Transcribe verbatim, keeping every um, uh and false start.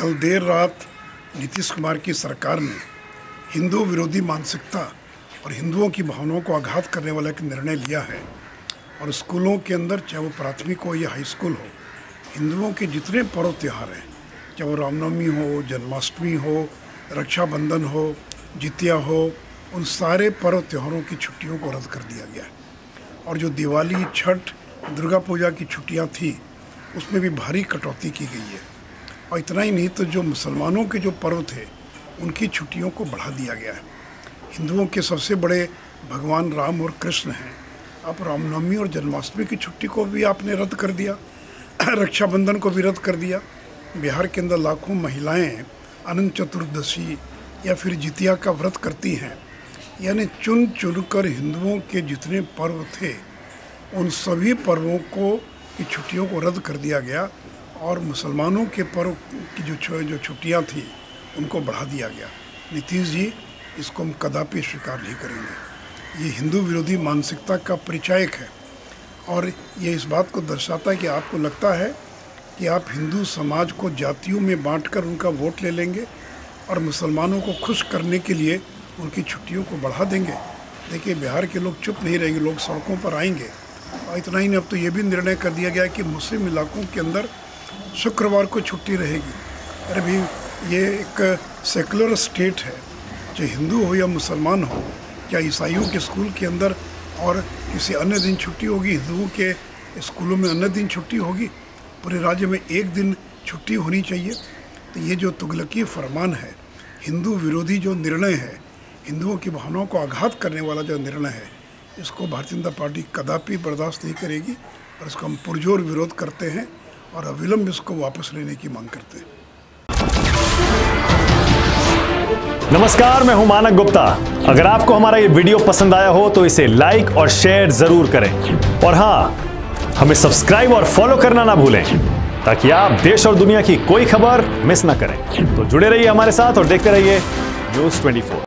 कल देर रात नीतीश कुमार की सरकार ने हिंदू विरोधी मानसिकता और हिंदुओं की भावनाओं को आघात करने वाला एक निर्णय लिया है और स्कूलों के अंदर, चाहे वो प्राथमिक हो या हाई स्कूल हो, हिंदुओं के जितने पर्व त्यौहार हैं, चाहे वो रामनवमी हो, जन्माष्टमी हो, रक्षाबंधन हो, जितिया हो, उन सारे पर्व त्योहारों की छुट्टियों को रद्द कर दिया गया है। और जो दिवाली, छठ, दुर्गा पूजा की छुट्टियां थी, उसमें भी भारी कटौती की गई है। और इतना ही नहीं तो जो मुसलमानों के जो पर्व थे, उनकी छुट्टियों को बढ़ा दिया गया है। हिंदुओं के सबसे बड़े भगवान राम और कृष्ण हैं, अब रामनवमी और जन्माष्टमी की छुट्टी को भी आपने रद्द कर दिया, रक्षाबंधन को भी रद्द कर दिया। बिहार के अंदर लाखों महिलाएं अनंत चतुर्दशी या फिर जितिया का व्रत करती हैं। यानी चुन चुन कर हिंदुओं के जितने पर्व थे, उन सभी पर्वों को की छुट्टियों को रद्द कर दिया गया और मुसलमानों के पर्व की जो जो छुट्टियां थी, उनको बढ़ा दिया गया। नीतीश जी, इसको हम कदापि स्वीकार नहीं करेंगे। ये हिंदू विरोधी मानसिकता का परिचायक है और ये इस बात को दर्शाता है कि आपको लगता है कि आप हिंदू समाज को जातियों में बांटकर उनका वोट ले लेंगे और मुसलमानों को खुश करने के लिए उनकी छुट्टियों को बढ़ा देंगे। देखिए, बिहार के लोग चुप नहीं रहेंगे, लोग सड़कों पर आएंगे। और इतना ही नहीं, अब तो ये भी निर्णय कर दिया गया कि मुस्लिम इलाकों के अंदर शुक्रवार को छुट्टी रहेगी। अरे भी, ये एक सेकुलर स्टेट है, चाहे हिंदू हो या मुसलमान हो। क्या ईसाइयों के स्कूल के अंदर और किसी अन्य दिन छुट्टी होगी? हिंदुओं के स्कूलों में अन्य दिन छुट्टी होगी? पूरे राज्य में एक दिन छुट्टी होनी चाहिए। तो ये जो तुगलकी फरमान है, हिंदू विरोधी जो निर्णय है, हिंदुओं की भावनाओं को आघात करने वाला जो निर्णय है, इसको भारतीय जनता पार्टी कदापि बर्दाश्त नहीं करेगी और इसका हम पुरजोर विरोध करते हैं और अविलंब इसको वापस लेने की मांग करते हैं। नमस्कार, मैं हूं मानक गुप्ता। अगर आपको हमारा ये वीडियो पसंद आया हो तो इसे लाइक और शेयर जरूर करें और हां, हमें सब्सक्राइब और फॉलो करना ना भूलें ताकि आप देश और दुनिया की कोई खबर मिस ना करें। तो जुड़े रहिए हमारे साथ और देखते रहिए न्यूज़ चौबीस।